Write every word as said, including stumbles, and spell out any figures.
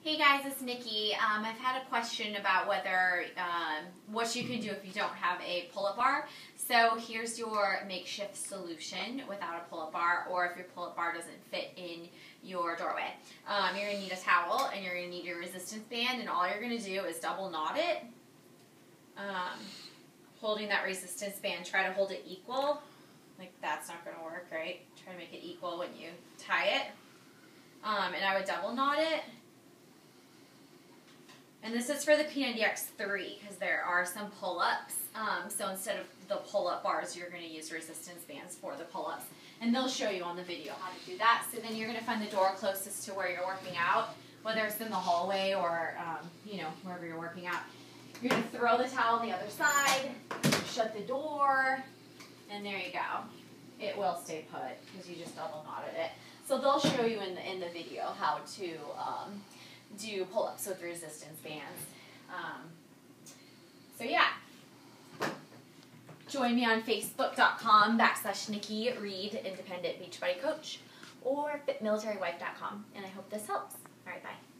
Hey guys, it's Nikki. Um, I've had a question about whether um, what you can do if you don't have a pull-up bar. So here's your makeshift solution without a pull-up bar, or if your pull-up bar doesn't fit in your doorway. Um, you're going to need a towel and you're going to need your resistance band, and all you're going to do is double knot it. Um, holding that resistance band, try to hold it equal. Like that's not going to work, right? Try to make it equal when you tie it. Um, and I would double knot it. And this is for the P ninety X three because there are some pull-ups. Um, so instead of the pull-up bars, you're going to use resistance bands for the pull-ups. And they'll show you on the video how to do that. So then you're going to find the door closest to where you're working out, whether it's in the hallway or, um, you know, wherever you're working out. You're going to throw the towel on the other side, shut the door, and there you go. It will stay put because you just double knotted it. So they'll show you in the, in the video how to um, do pull-ups with resistance bands. Um, so yeah. Join me on Facebook.com backslash Nikki Reed Independent Beachbody Coach or fit military wife dot com. And I hope this helps. All right, bye.